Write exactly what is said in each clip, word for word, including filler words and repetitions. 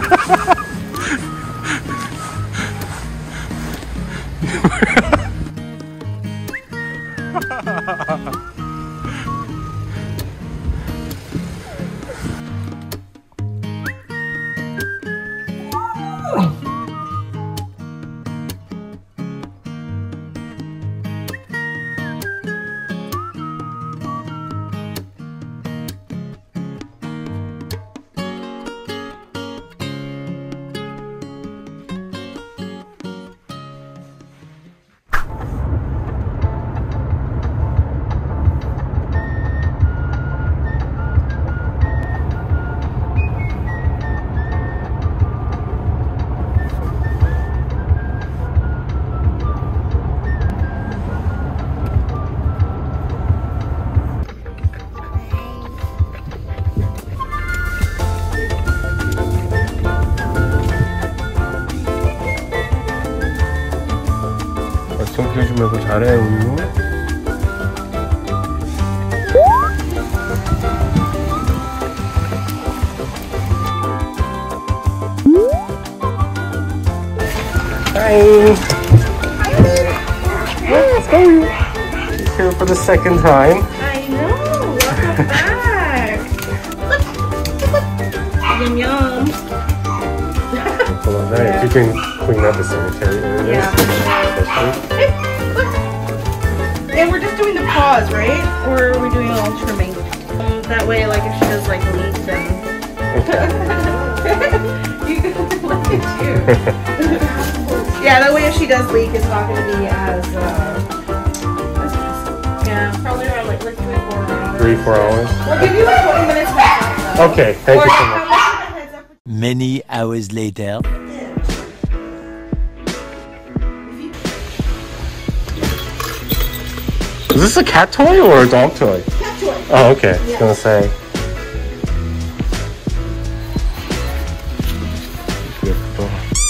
좀 피워주면서 잘해 우유. Hi. Let's go. She's here for the second time. I know. Welcome back. Yum yum. Well, nice. You can clean up the cemetery area. Yeah. Hey, look. And we're just doing the paws, right? Or are we doing a little trimming? Um, that way, like, if she does like leaves and you can look at you. Yeah, that way if she does leak, it's not going to be as, uh, as yeah, probably around like, like three, four hours. Three, four hours? We'll give you like twenty minutes back. Okay, thank or you so much. Many hours later. Is this a cat toy or a dog toy? Cat toy. Oh, okay. Yeah. I was gonna say. Beautiful.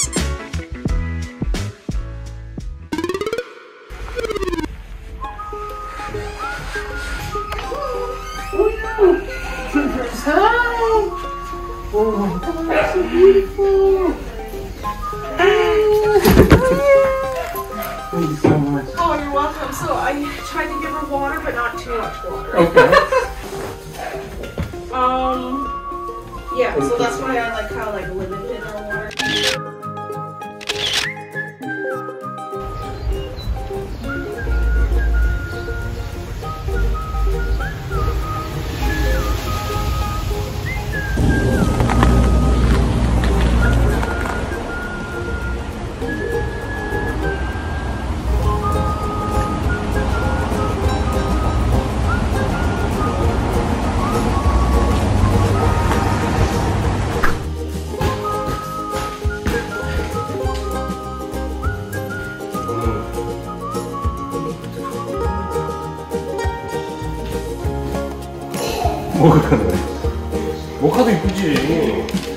Oh, that's so beautiful. Thank you so much. Oh, you're welcome. So I tried to give her water, but not too much water. Okay. um. Yeah. So that's why I like kind of like limited her water. 모카는 왜? 모카도 이쁘지.